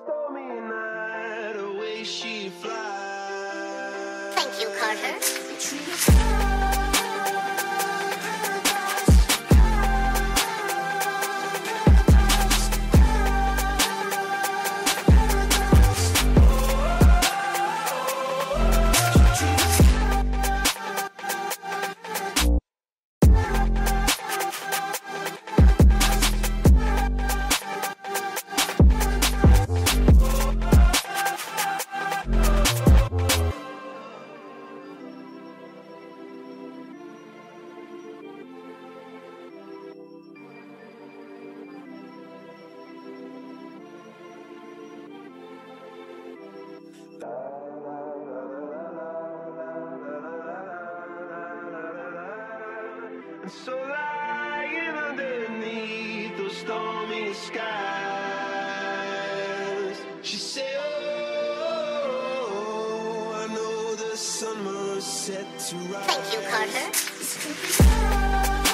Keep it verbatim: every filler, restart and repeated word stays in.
stormy night, away she flies. Thank you, Carter. And so lying underneath those stormy skies, she said, oh, I know the sun must set to rise. Thank you, Carter.